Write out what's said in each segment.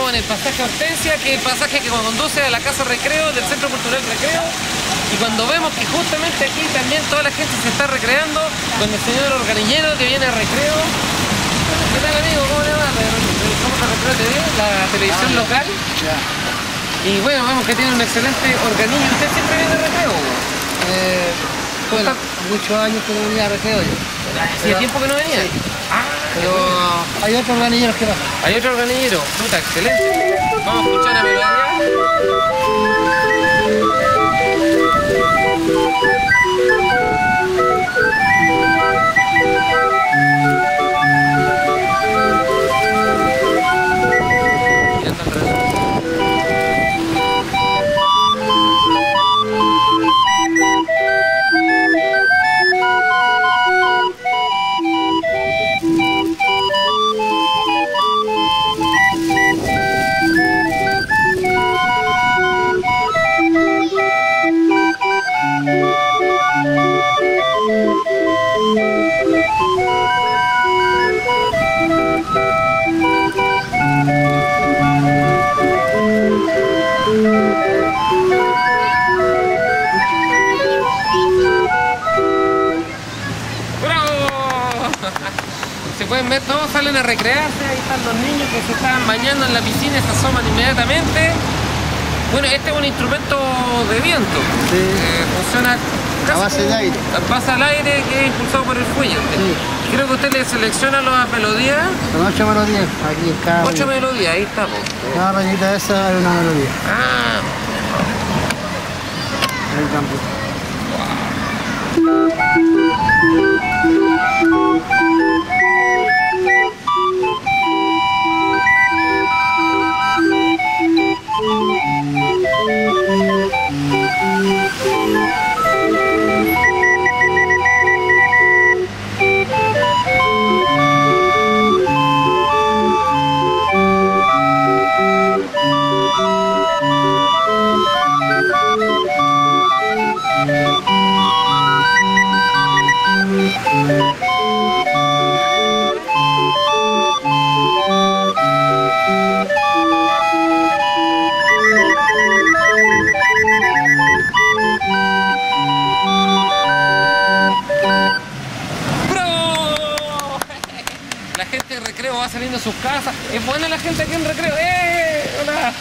estamos en el pasaje Hortensia, que es el pasaje que conduce a la Casa Recreo del Centro Cultural Recreo. Y cuando vemos que justamente aquí también toda la gente se está recreando, con el señor organillero que viene a recreo. ¿Qué tal, amigo? ¿Cómo le va? Somos a Recreo TV, la televisión local. Y bueno, vemos que tiene un excelente organillo. ¿Usted siempre viene a recreo? Bueno, muchos años que no venía a recreo yo. ¿Hacía tiempo que no venía? Sí. Ah, pero hay otros organilleros que pasan. hay otro organillero. Puta, excelente. Vamos a escuchar una melodía. Se pueden ver, todos salen a recrearse, ahí están los niños que se están bañando en la piscina y se asoman inmediatamente. Bueno, este es un instrumento de viento, sí. Funciona a base de aire. A base al aire que es impulsado por el fuelle. Sí. Creo que usted le selecciona las melodías. Son 8 melodías aquí en cada 8 melodías, ahí está. Cada rayita de esa es una melodía. Ah. El campo. La gente de recreo va saliendo a sus casas. Es buena la gente aquí en recreo. ¡Hola!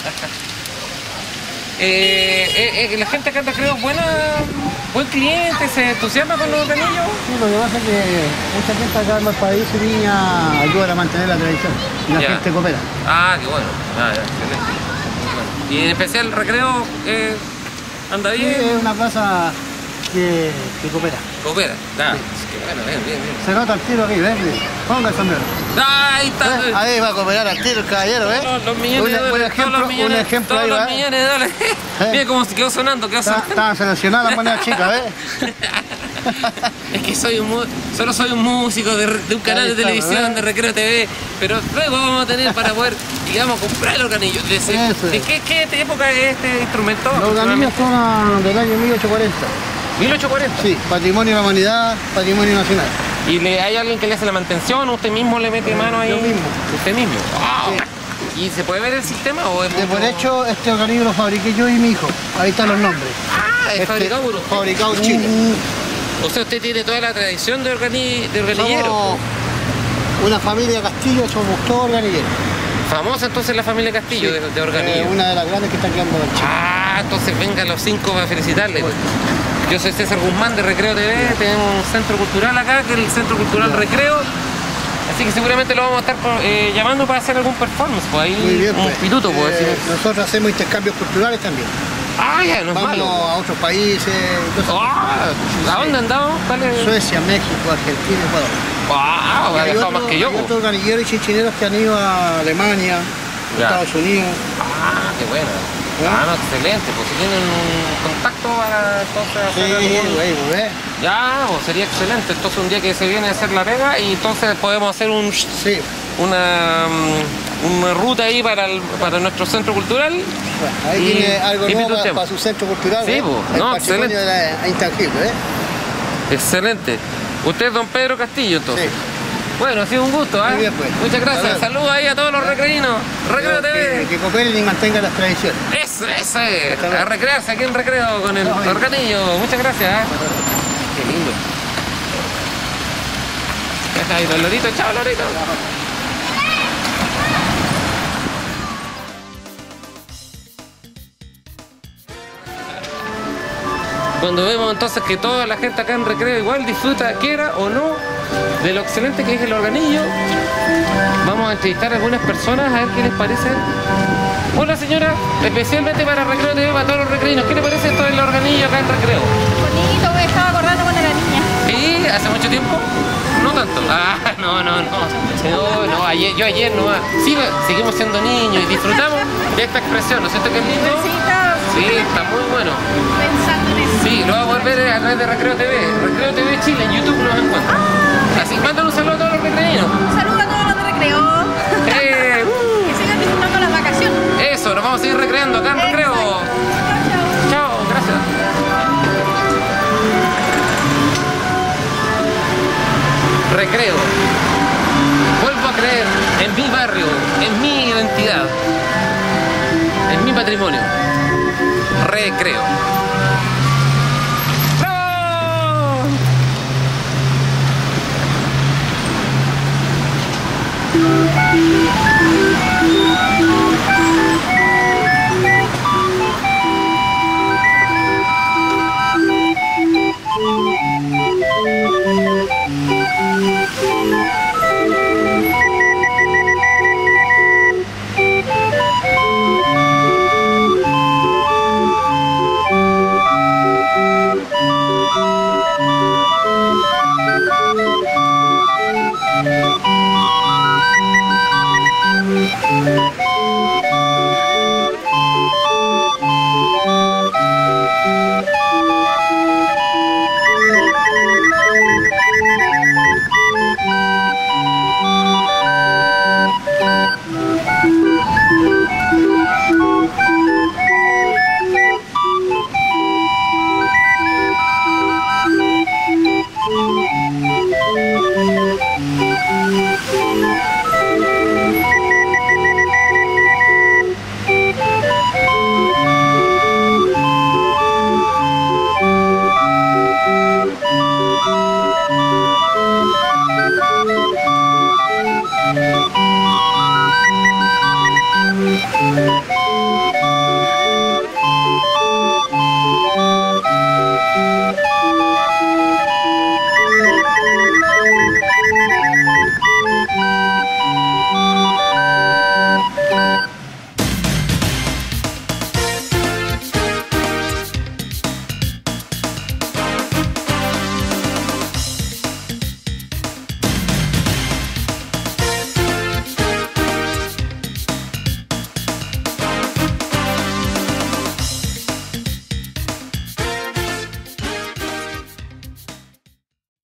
La gente acá en recreo es buena, buen cliente, se entusiasma con los organillos. Sí, lo que pasa es que mucha gente acá en los países niña ayuda a mantener la tradición y la gente coopera. Ah, qué bueno. Ah, ya, excelente. Bueno. Y en especial el recreo anda bien. Sí, es una plaza que coopera. Coopera, nada. Sí. Qué bueno, bien. Se nota el tiro aquí, ¿ves? Ponga el sombrero. Ahí está. Ahí va a cooperar al tiro el caballero, ¿ves? Los millones de dólares, un ejemplo todos ahí, los ¿ves? millones de dólares. Mira cómo se quedó sonando, Estaban seleccionadas las monedas chicas, ¿ves? Es que solo soy un músico de un canal de televisión, de Recreo TV, pero luego vamos a tener para poder, digamos, comprar el organillo. ¿De qué época es este instrumento? Los organillos son del año 1840. 1840. Sí, patrimonio de la humanidad, patrimonio nacional. ¿Y hay alguien que le hace la mantención o usted mismo le mete mano ahí? Yo mismo. ¿Usted mismo? Wow. Sí. ¿Y se puede ver el sistema o es Por hecho, este organillo lo fabriqué yo y mi hijo. Ahí están los nombres. Ah, es fabricado por usted. Fabricado en Chile. O sea, usted tiene toda la tradición de organillero. Somos una familia Castillo, somos todos organilleros. Famosa entonces la familia Castillo, Sí, de organillo. una de las grandes que está creando en Chile. Ah, entonces vengan los 5 para felicitarle. Bueno. Yo soy César Guzmán de Recreo TV, tenemos un centro cultural acá, que es el Centro Cultural Recreo. Así que seguramente lo vamos a estar llamando para hacer algún performance, pues ahí Muy bien, un pituto, pues. nosotros hacemos intercambios culturales también. Ah, ya, no es malo. Vamos a otros países. ¿A dónde andamos? Suecia, México, Argentina, Ecuador. ¡Wow! Ha viajado más que yo. Hay otros organilleros y chinchineros que han ido a Alemania, Estados Unidos. Ah, qué bueno. Ah, no, excelente, pues si tienen un contacto para entonces hacer ya, pues sería excelente. Entonces un día que se viene a hacer la pega y entonces podemos hacer una ruta ahí para nuestro centro cultural. Bueno, ahí tiene algo nuevo para su centro cultural. Sí, pues, no, excelente. De la intangible, Excelente. Usted es don Pedro Castillo, entonces. Sí. Bueno, ha sido un gusto, ¿eh? Muy bien, pues. Muchas gracias. Saludos ahí a todos los recreínos. Recreo TV. Que cooperen y mantengan las tradiciones. Eso es. A recrearse aquí en Recreo con el organillo. Muchas gracias, ¿eh? Qué lindo. Deja ahí los loritos. Chao, loritos. Cuando vemos entonces que toda la gente acá en Recreo igual disfruta, quiera o no, de lo excelente que es el organillo, vamos a entrevistar a algunas personas a ver qué les parece. Hola señora, especialmente para Recreo TV, para todos los recreínos, ¿qué le parece esto del organillo acá en Recreo? Bonito, me estaba acordando cuando era niña. ¿Sí? ¿Hace mucho tiempo? No tanto. Ah, no. No, ayer no. Sí, seguimos siendo niños y disfrutamos de esta expresión, ¿no es cierto que es lindo? Sí, está muy bueno. Pensando en eso. Sí, lo vamos a ver a través de Recreo TV. Recreo TV Chile, en YouTube nos encuentran. Así, mándale un saludo a todos los recreínos. Un saludo a todos los de Recreo. Que sigan disfrutando las vacaciones. Eso, nos vamos a seguir recreando acá en Recreo. Chao. Chao, gracias. Recreo. Vuelvo a creer en mi barrio, en mi identidad, en mi patrimonio. Recreo. ¡Bravo!